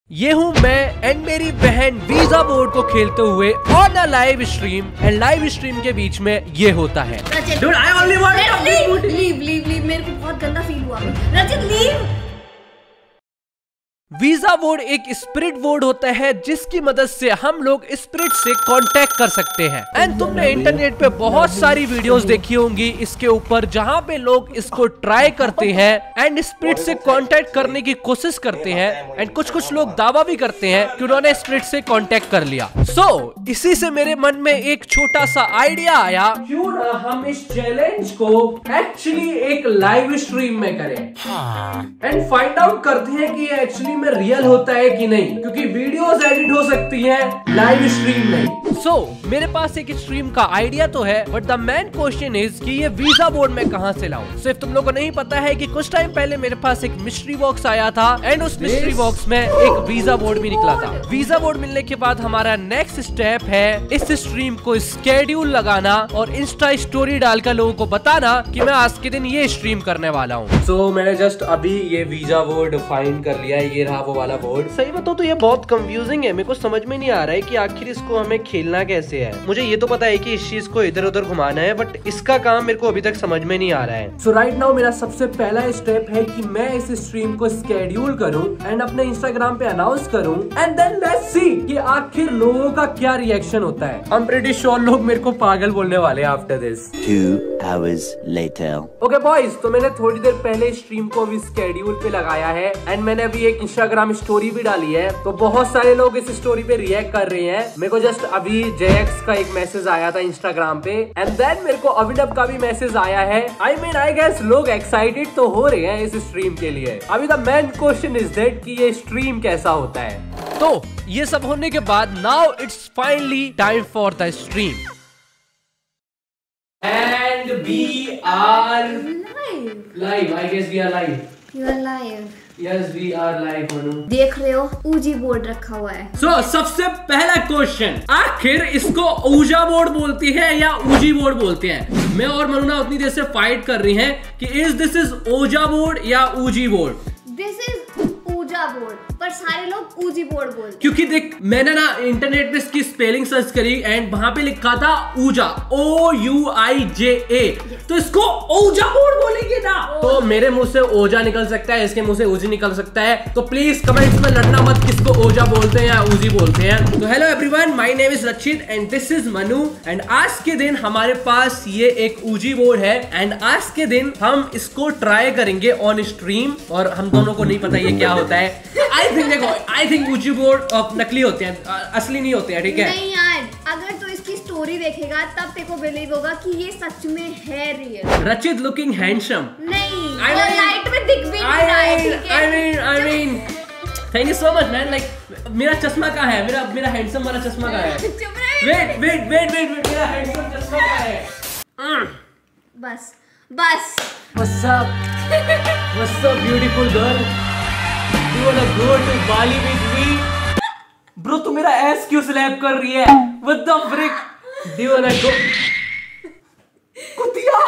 ये हूँ मैं एंड मेरी बहन वीजा बोर्ड को खेलते हुए on a live stream and live stream के बीच में ये होता है। Dude, I only want to leave. मेरे को बहुत गंदा फील हुआ। रचित लीव। वीजा बोर्ड एक स्पिरिट बोर्ड होता है जिसकी मदद से हम लोग स्पिरिट से कांटेक्ट कर सकते हैं। एंड तुमने इंटरनेट पे बहुत सारी वीडियोस देखी होंगी इसके ऊपर जहाँ पे लोग इसको ट्राई करते हैं एंड स्पिरिट से कांटेक्ट करने की कोशिश करते हैं एंड कुछ लोग दावा भी करते हैं कि उन्होंने स्पिरिट से कांटेक्ट कर लिया। इसी से मेरे मन में एक छोटा सा आइडिया आया, क्यों ना हम इस चैलेंज को एक्चुअली एक लाइव स्ट्रीम में करें एंड फाइंड आउट करते हैं कि ये एक्चुअली में रियल होता है कि नहीं, क्योंकि वीडियोस एडिट हो सकती हैं लाइव स्ट्रीम में। मेरे पास एक स्ट्रीम का आइडिया तो है, but the main question is कि ये वीजा बोर्ड में कहां से लाऊं। सिर्फ तुम लोगों को नहीं पता है कि कुछ टाइम पहले मेरे पास एक मिस्ट्री बॉक्स आया था एंड उस मिस्ट्री बॉक्स में एक वीजा बोर्ड भी निकला था। वीजा बोर्ड मिलने के बाद हमारा नेक्स्ट स्टेप है इस स्ट्रीम को स्केड्यूल लगाना और इंस्टा स्टोरी डालकर लोगों को बताना कि मैं आज के दिन ये स्ट्रीम करने वाला हूँ। मैंने जस्ट अभी ये वीजा बोर्ड फाइंड कर लिया है, ये रहा वो वाला बोर्ड। सही बताओ तो ये बहुत कंफ्यूजिंग है, मेरे को समझ में नहीं आ रहा है कि आखिर इसको हमें खेलना कैसे है। मुझे ये तो पता है कि इस चीज को इधर उधर घुमाना है, बट इसका काम मेरे को अभी तक समझ में नहीं आ रहा है। सो राइट नाउ मेरा सबसे पहला स्टेप है कि मैं इस स्ट्रीम को स्केड्यूल करूं एंड अपने इंस्टाग्राम पे अनाउंस करूं एंड देन लेट्स सी कि आखिर लोगों का क्या रिएक्शन होता है। आई एम प्रीटी श्योर लोग मेरे को पागल बोलने वाले हैं after this. 2 hours later. Okay boys, तो मैंने थोड़ी देर पहले स्ट्रीम को अभी स्केड्यूल पे लगाया है एंड मैंने अभी एक इंस्टाग्राम स्टोरी भी डाली है, तो बहुत सारे लोग इस स्टोरी पे रिएक्ट कर रहे हैं। मेरे को जस्ट अभी जेएक्स का एक मैसेज आया था इंस्टाग्राम पे एंड देन मेरे को अविनव का भी मैसेज आया है। आई गेस लोग एक्साइटेड तो हो रहे हैं इस स्ट्रीम के लिए। अभी the main question is that कि ये स्ट्रीम कैसा होता है। तो ये सब होने के बाद now it's finally time for the stream and we are live. I guess we are live. You are live. Yes, we are live, Manu. देख रहे हो ऊजी बोर्ड रखा हुआ है। सबसे पहला क्वेश्चन, आखिर इसको ऊजा बोर्ड बोलती है या ऊजी बोर्ड बोलते हैं? मैं और मनु ना उतनी देर से फाइट कर रही हैं कि दिस इज ओजा बोर्ड या Ouija board. This is Ouija board, पर सारे लोग ऊजी बोर्ड बोलते हैं। क्योंकि देख मैंने ना इंटरनेट पे इसकी स्पेलिंग सर्च करी एंड वहां पे लिखा था ऊजा, OUIJA, तो इसको ओजा बोर्ड बोलेंगे ना। तो मेरे मुंह से ओजा निकल सकता है, इसके मुंह से ऊजी निकल सकता है, तो प्लीज कमेंट्स में लड़ना मत किसको ओजा बोलते हैं या ऊजी बोलते हैं। तो hello everyone, my name is Rachit and this is Manu and आज के दिन हमारे पास ये एक ऊजी बोर्ड है एंड आज के दिन हम इसको ट्राई करेंगे ऑन स्ट्रीम और हम दोनों को नहीं पता ये क्या होता है। आई थिंक ऊजी बोर्ड नकली होते हैं, असली नहीं होते हैं, ठीक है? नहीं यार, अगर तू इसकी स्टोरी देखेगा तब तेरे को बिलीव होगा कि ये सच में है रियल। रचित लुकिंग हैंडसम। नहीं, वो लाइट में दिख भी नहीं रहा है, ठीक है? I mean, thank you so much man. Like मेरा चश्मा कहाँ है? मेरा हैंडसम वाला चश्मा कहाँ है? चुप रहे। वेट, मेरा हैंडसम चश्मा कहाँ है? बस। What's up beautiful girl? Do you wanna go to Bali with me? Bro, तू मेरा एस क्यों स्लैप कर रही है? What the frick? Do you wanna go? कुतिया।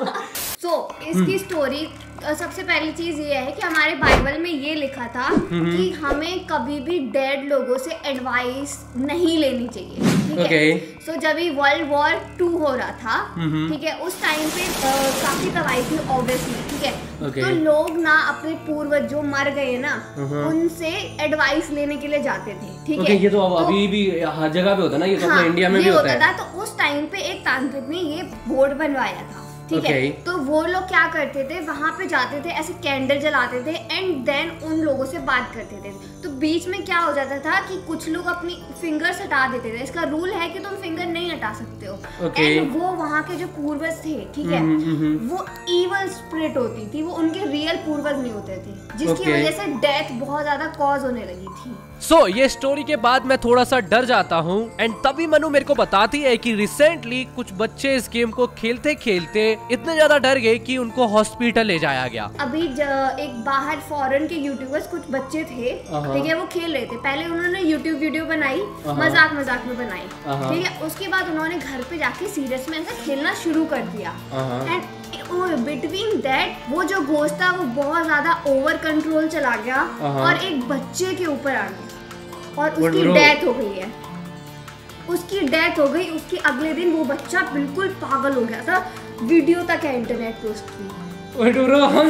इसकी स्टोरी सबसे पहली चीज ये है कि हमारे बाइबल में ये लिखा था कि हमें कभी भी डेड लोगों से एडवाइस नहीं लेनी चाहिए, ठीक है? सो जब भी वर्ल्ड वॉर 2 हो रहा था, ठीक है, उस टाइम पे काफी तबाही थी ऑब्वियसली, ठीक है? तो लोग ना अपने पूर्वज जो मर गए ना उनसे एडवाइस लेने के लिए जाते थे, ठीक है? ये तो अभी भी हर जगह पे होता है ना, ये तो अपने इंडिया में भी होता है। तो उस टाइम पे एक तांत्रिक ने ये बोर्ड बनवाया था, ठीक है? तो वो लोग क्या करते थे, वहां पे जाते थे, ऐसे कैंडल जलाते थे एंड देन उन लोगों से बात करते थे। तो बीच में क्या हो जाता था कि कुछ लोग अपनी फिंगर्स हटा देते थे। इसका रूल है कि तुम फिंगर नहीं हटा सकते हो। एंड वो वहां के जो पूर्वज थे, ठीक है, वो इवल स्पिरिट होती थी, वो उनके रियल पूर्वज नहीं होते थे, जिसकी वजह से डेथ बहुत ज्यादा कॉज होने लगी थी। ये स्टोरी के बाद मैं थोड़ा सा डर जाता हूँ एंड तभी मनु मेरे को बताती है कि रिसेंटली कुछ बच्चे इस गेम को खेलते खेलते इतने ज्यादा डर गए कि उनको हॉस्पिटल ले जाया गया। अभी एक बाहर फॉरेन के यूट्यूबर्स कुछ बच्चे थे, ठीक है, वो खेल रहे थे। पहले उन्होंने यूट्यूब वीडियो बनाई, मजाक में बनाई, ठीक है? उसके बाद उन्होंने घर पे जाके सीरियस में ऐसा खेलना शुरू कर दिया एंड बिटवीन दैट वो जो घोस्ट था वो बहुत ज्यादा ओवर कंट्रोल चला गया और एक बच्चे के ऊपर आ गया। और उसकी डेथ हो गई है। उसकी डेथ हो गई, उसके अगले दिन वो बच्चा बिल्कुल पागल हो गया था। वीडियो तक है इंटरनेट पे उसकी। हम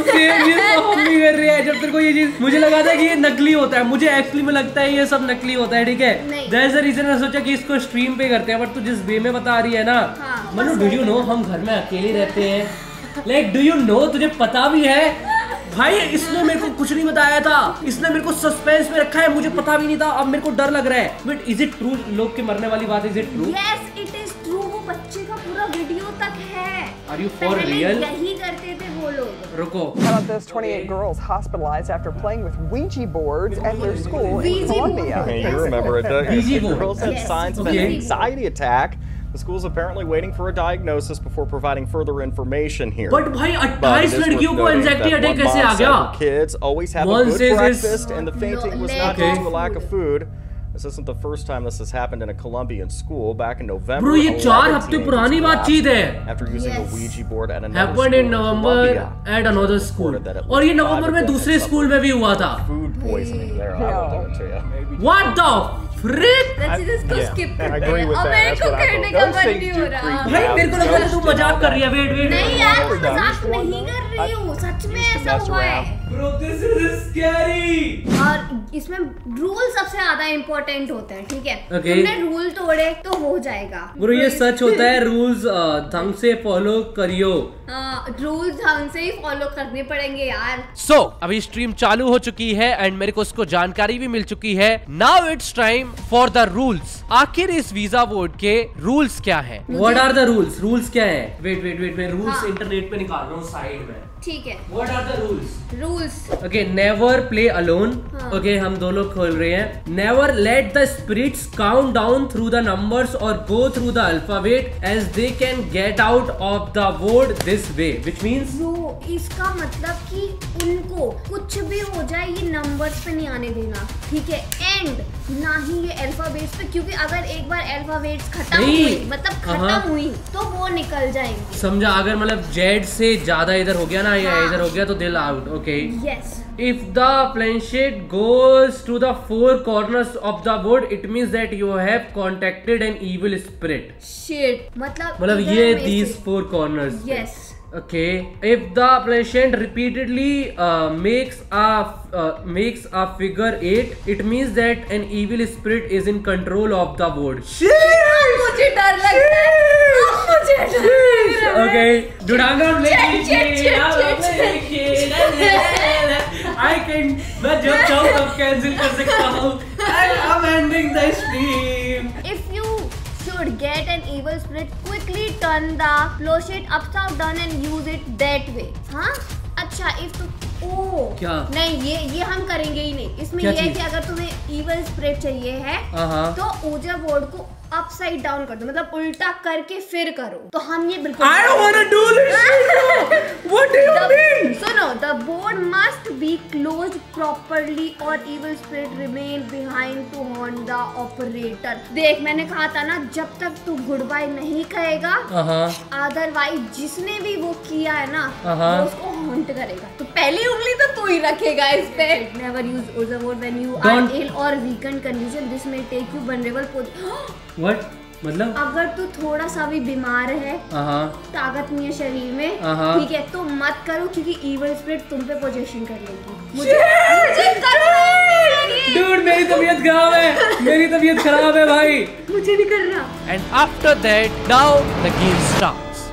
नहीं कर रहे हैं। जब तेरे को ये चीज मुझे लगा था कि ये नकली होता है, मुझे एक्चुअली में लगता है ये सब नकली होता है, ठीक है। दैट्स द रीजन मैं सोचा कि इसको स्ट्रीम पे करते हैं, बट तू जिस वे में बता रही है ना, मनु डू यू नो हम घर में अकेले रहते हैं, लाइक डू यू नो तुझे पता भी है भाई इसने मेरे को कुछ नहीं बताया था, इसने मेरे को सस्पेंस में रखा है, मुझे पता भी नहीं था, अब मेरे को डर लग रहा है। बट इज इट ट्रू लोग के मरने वाली बात, is it true? Yes it is true. वो बच्चे का पूरा वीडियो तक है। Are you for real? यही करते थे वो लोग। रुको, How about this 28 girls hospitalized after playing with Ouija boards at their school in Colombia? Hey, you remember it, Ouija board. girls had Yes. signs of an anxiety attack. The school's apparently waiting for a diagnosis before providing further information here. But भाई 28 लड़कियों को anxiety attack कैसे आ गया? Kids always have a One good says breakfast, and the fainting was not due Okay. to a lack of food. This isn't the first time this has happened in a Colombian school. Back in November, Bro, ये 4 11 हफ्ते teenagers पुरानी बातचीत है। collapsed after using Yes. a Ouija board at another Happened school in in November Colombia. at another school. Reported that at और ये least नवंबर में 5 दूसरे victims school में भी हुआ था। Food poisoning there. I will do it to you. What the frick? इसको skip I करते agree हैं। with अब that. मेरे That's को what I करने thought. का Those मन things नहीं do हो रहा। creep भाई मेरे को लगा तू मजाक कर रही है। वेट नहीं यार मजाक नहीं कर रही हूँ, सच में ऐसा हुआ है। Bro, this is scary. और इसमें रूल सबसे ज्यादा इम्पोर्टेंट होते हैं, ठीक है। Okay. तुमने रूल तोड़े तो हो जाएगा। ब्रो ये सच होता है, रूल्स ढंग से फॉलो करियो। रूल ढंग से ही फॉलो करने पड़ेंगे यार। सो अभी स्ट्रीम चालू हो चुकी है एंड मेरे को उसको जानकारी भी मिल चुकी है। Now it's time for the rules. आखिर इस वीजा बोर्ड के रूल्स क्या है? What are the rules? Rules क्या है? वेट मैं रूल्स इंटरनेट पे निकाल रहा हूँ साइड में। ठीक है। What are the rules? Rules okay, never play alone. Okay, हम दो लोग खोल रहे हैं। Never let the spirits count down through the numbers और go through the alphabet as they can get out of the board this way, which means इसका मतलब कि उनको कुछ भी हो जाए ये नंबर्स पे नहीं आने देना, ठीक है। एंड ना ही ये अल्फाबेट्स पे, क्योंकि अगर एक बार अल्फाबेट्स खत्म हुई, मतलब खत्म हुई तो वो निकल जाएंगे। समझा? अगर मतलब जेड से ज्यादा इधर हो गया ना या इधर हो गया तो दिल out. Okay, yes. If the planchet goes to the 4 corners of the board, it means that you have contacted an evil spirit. Shit, मतलब ये these 4 corners. Yes. Okay. If the planchet repeatedly makes a figure 8, it means that an evil spirit is in control of the board. मुझे डर लगता है, मुझे डर लग रहा है। Okay. मैं जब चाहूँ तब कैंसिल कर सकता हूँ। I'm ending the stream. If you should get an evil spirit, quickly turn the flowchart upside down and use it that way. हाँ? अच्छा, if तो क्या? नहीं, ये हम करेंगे ही नहीं। इसमें ये है कि अगर तुम्हें evil spirit चाहिए है तो ऊर्जा बोर्ड को अपसाइड डाउन कर दो, मतलब उल्टा करके फिर करो। तो हम ये बिल्कुल I don't wanna do this. What do you mean? सुनो, the board must be closed properly or evil spirit remain behind to haunt the operator. देख, मैंने कहा था ना, जब तक तू गुड बाय नहीं कहेगा, अदरवाइज जिसने भी वो किया है ना वो उसको हॉन्ट करेगा। तो पहली उंगली तो तू ही रखेगा इस पे। Never use Ouija board when you are ill or weakened condition. This may take you vulnerable position. What? मतलब अगर तू थोड़ा सा भी बीमार है, ताकत नहीं है शरीर में, ठीक है, तो मत करो, क्योंकि इविल स्पिरिट तुम पे पोजेशन कर लेगी। मुझे करना है। Dude, मेरी तबीयत खराब है, मेरी तबीयत खराब है भाई, मुझे नहीं करना। And after that, now the game starts.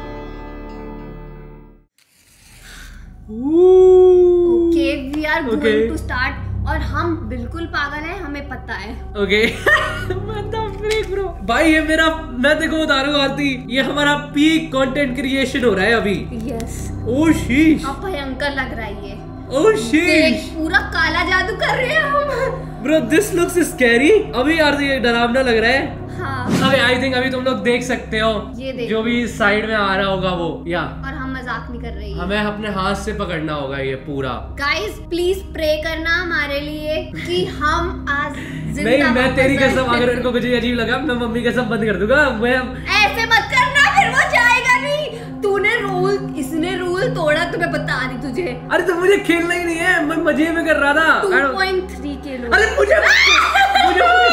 Okay, we are going to start. और हम बिल्कुल पागल हैं, हमें पता है। ओके ब्रो भाई, ये मेरा, मैं देखो बता रहा हूँ आरती, ये हमारा पीक कंटेंट क्रिएशन हो रहा है अभी। यस। ओह शीश, अब भयंकर लग रहा है ये। ओह शीश, पूरा काला जादू कर रहे हैं हम। Bro this looks scary. अभी यार ये डरावना लग रहा है। हाँ। अबे आई थिंक अभी तुम लोग देख सकते हो, ये देख, जो भी साइड में आ रहा होगा वो, या और हम मजाक नहीं कर रही है। हमें अपने हाथ से पकड़ना होगा ये पूरा। गाइस प्लीज प्रे करना हमारे लिए कि हम आज नहीं, मैं तेरी कसम, अगर इनको कुछ अजीब लगा मैं मम्मी कसम बंद कर दूंगा। मैं ऐसे मत करना, फिर वो जाएगा नहीं। तूने रूल, इसने रूल तोड़ा तो मैं बता रही तुझे। अरे तो मुझे खेलना ही नहीं है, मैं मजे में कर रहा था। 2.3 के लोग। अरे मुझे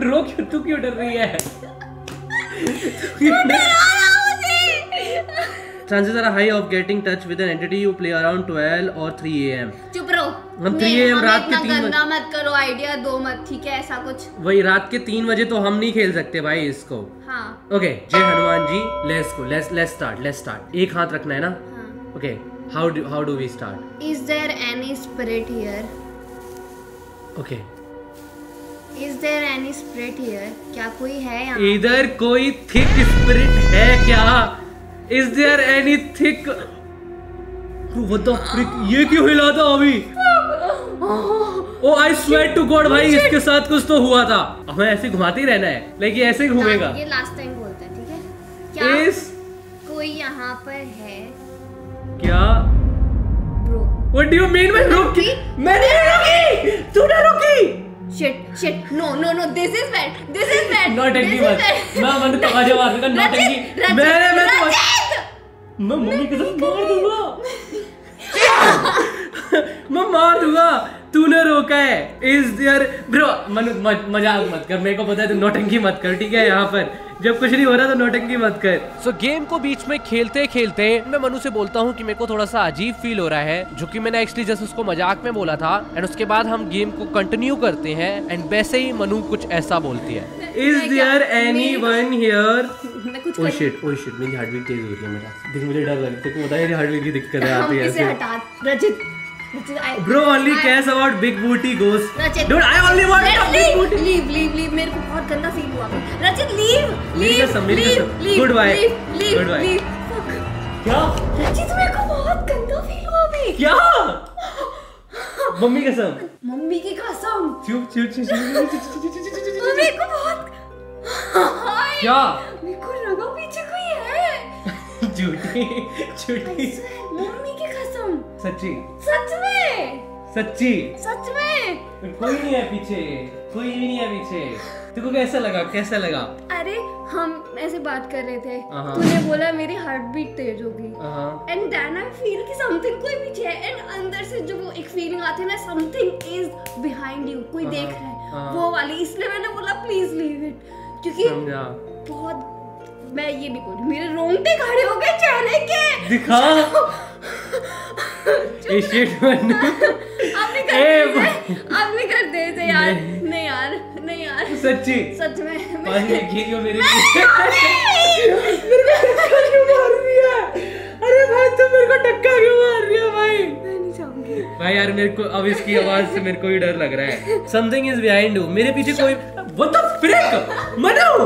रो क्यों, तू क्यों डर रही है? Chances are high of getting touch with an entity you play around 12 or 3 AM. चुप रहो। हम 3 AM रात के 3 बजे गंदा मत करो, आइडिया दो मत, ठीक है? ऐसा कुछ वही रात के 3 बजे तो हम नहीं खेल सकते भाई इसको। हाँ। ओके, जय हनुमान जी, लेट्स स्टार्ट। एक हाथ रखना है ना? हाँ। Okay, how do we start? Is there any spirit here? Okay, Is there any spirit here? क्या कोई है यहाँ? इधर कोई थिक स्पिरिट है क्या? Is there any thick? What the frick? ये क्यों हिला था अभी? Oh, I swear to God भाई, इसके साथ कुछ तो हुआ था। हमें ऐसे घुमाते ही रहना है, लेकिन ऐसे ही घूमेगा। ये लास्ट टाइम बोलता है, ठीक है? क्या कोई यहाँ पर है? क्या? Bro. What do you mean by रुकी? मैंने रुकी, तूने रुकी। Shit, no, this is bad. नौटंकी मत, मैं मन को आवाज़ मार दूँगा, नौटंकी। मैं मम्मी के साथ मार दूँगा। मैं मार दूँगा, तूने रोका है। Is there bro? मजाक मत कर, मेरे को पता है तू नौटंकी मत कर, ठीक है? यहाँ पर जब कुछ नहीं हो रहा तो नौटंकी मत कर। सो गेम को बीच में खेलते खेलते मैं मनु से बोलता हूँ कि मेरे को थोड़ा सा अजीब फील हो रहा है, जो कि मैंने एक्चुअली जस्ट उसको मजाक में बोला था। एंड उसके बाद हम गेम को कंटिन्यू करते हैं एंड वैसे ही मनु कुछ ऐसा बोलती है, Is there anyone here? Oh shit, मेरी हार्ट बीट तेज हो रही है। मेरा देख, मुझे डर लग रहा है, तेरे को पता है मेरी हार्ट बीट की दिक्कत आती है ऐसे। Bro, only cares about big booty ghosts. Dude, I only want big booty. Leave. मेरे को बहुत गंदा फील हुआ। रचित, leave. Goodbye. क्या? रचित, मेरे को बहुत गंदा फील हुआ अभी। क्या? मम्मी कसम। मम्मी की कसम। चुप। मेरे को बहुत क्या? मेरे को लगा पीछे कोई है। झूठी। मम्मी की कसम। सच्ची। सच में कोई नहीं है पीछे, कोई भी नहीं है पीछे। तेरे को कैसा लगा? अरे हम ऐसे बात कर रहे थे, तूने बोला मेरी हार्ट बीट तेज होगी, एंड देन आई फील कि समथिंग कोई पीछे है, एंड अंदर से जो वो एक फीलिंग आती है ना, समथिंग इज बिहाइंड यू, कोई देख रहा है, वो वाली। इसलिए मैंने बोला प्लीज लीव इट, क्योंकि बहुत, मैं ये नहीं बोलूं, मेरे रोंगटे खड़े हो गए चेहरे के। दिखा। अब नहीं करते थे यार। नहीं यार सच में पानी लेके क्यों मेरे मार रही है? अरे भाई तुम मेरे को धक्का क्यों मार रही है भाई? मैं नहीं चाहूंगी भाई यार, मेरे को अब इसकी आवाज से मेरे को ही डर लग रहा है। समथिंग इज बिहाइंड यू, मेरे पीछे कोई। What the फ्रिक? मनु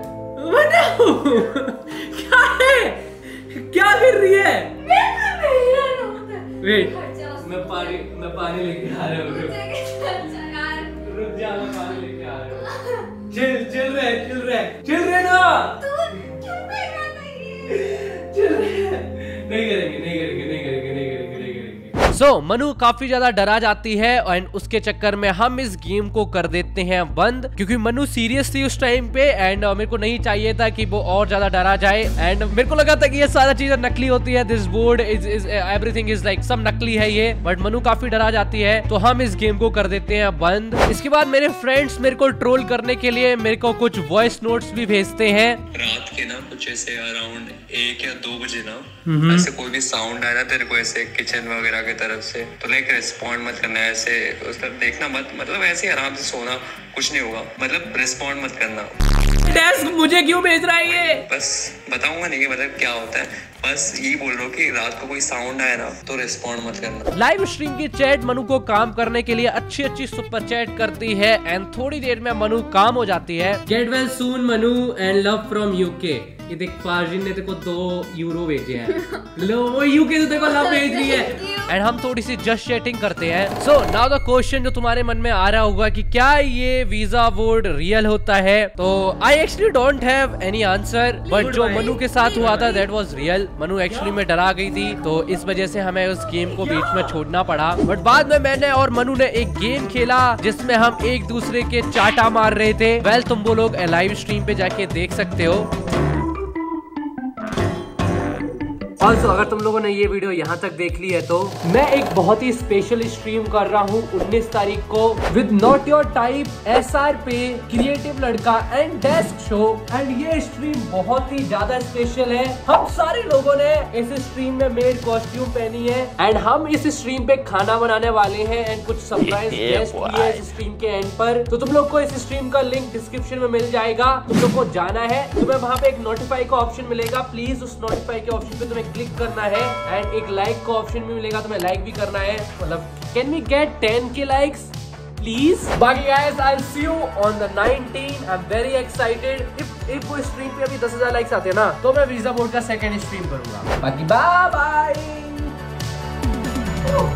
क्या है? क्या कर रही है? वेट, मैं पानी लेके आ रहा हूँ। रुक जा, मैं पानी लेके आ रहा हूँ। चिल रहे ना। नहीं करेंगे। सो मनु काफी ज्यादा डरा जाती है एंड उसके चक्कर में हम इस गेम को कर देते हैं बंद, क्योंकि मनु सीरियस थी उस टाइम पे एंड मेरे को नहीं चाहिए था कि वो और ज्यादा डरा जाए। एंड मेरे को लगा था कि ये सारा चीजें नकली होती है, this board is everything is like सब नकली है ये, बट मनु काफी डरा जाती है तो हम इस गेम को कर देते हैं बंद। इसके बाद मेरे फ्रेंड्स मेरे को ट्रोल करने के लिए मेरे को कुछ वॉइस नोट्स भी भेजते हैं। रात के ना कुछ ऐसे अराउंड 1 या 2 बजे ना ऐसे कोई भी साउंड आया ना तेरे को ऐसे किचन वगैरह की तरफ से, तो लाइक रिस्पॉन्ड मत करना, ऐसे उस तरफ देखना मत, मतलब ऐसे आराम से सोना, कुछ नहीं होगा, मतलब रिस्पॉन्ड मत करना। डेस्क मुझे क्यों भेज रहा है ये? बस बताऊंगा नहीं कि मतलब क्या होता है, बस यही बोल रहा हूँ कि रात को कोई साउंड आए ना तो रिस्पॉन्ड मत करना। लाइव स्ट्रीम की चैट मनु को काम करने के लिए अच्छी सुपर चैट करती है एंड थोड़ी देर में मनु काम हो जाती है। Get well soon Manu and love from UK. ये देख, पार्जिन ने तेरे को 2 यूरो भेजे हैं। लो, वो यूके से तेरे को लव भेज रही है एंड हम थोड़ी सी जस्ट चैटिंग करते हैं। सो नाउ द क्वेश्चन जो तुम्हारे मन में आ रहा होगा कि क्या ये वीजा बोर्ड रियल होता है, तो I actually don't have any answer, but जो मनु के साथ हुआ था that was real. Manu actually में डरा गई थी तो इस वजह से हमें उस गेम को बीच में छोड़ना पड़ा, बट बाद में मैंने और मनु ने एक गेम खेला जिसमें हम एक दूसरे के चाटा मार रहे थे। वेल, तुम वो लोग लाइव स्ट्रीम पे जाके देख सकते हो। ऑल्सो अगर तुम लोगों ने ये वीडियो यहाँ तक देख ली है तो मैं एक बहुत ही स्पेशल स्ट्रीम कर रहा हूँ 19 तारीख को with not your type, SR पे, क्रिएटिव लड़का एंड डेस्क शो। एंड ये स्ट्रीम बहुत ही ज्यादा स्पेशल है। हम सारे लोगों ने इस स्ट्रीम में मेड कॉस्ट्यूम पहनी है एंड हम इस स्ट्रीम पे खाना बनाने वाले हैं एंड कुछ सरप्राइज गेस्ट भी है इस स्ट्रीम के एंड पर। तो तुम लोग को इस स्ट्रीम का लिंक डिस्क्रिप्शन में मिल जाएगा। तुम लोग को जाना है, तुम्हें वहाँ पे एक नोटिफाई का ऑप्शन मिलेगा, प्लीज उस नोटिफाई के ऑप्शन पे तुम्हें क्लिक करना है एंड एक लाइक का ऑप्शन भी मिलेगा, तुम्हें लाइक भी करना है। मतलब can we get 10K likes please. बाकी guys I will see you on the 19। I am very excited. If वो स्ट्रीम पे अभी 10,000 लाइक्स आते हैं ना तो मैं वीजा बोर्ड का सेकंड स्ट्रीम करूंगा। बाकी बाय बाय।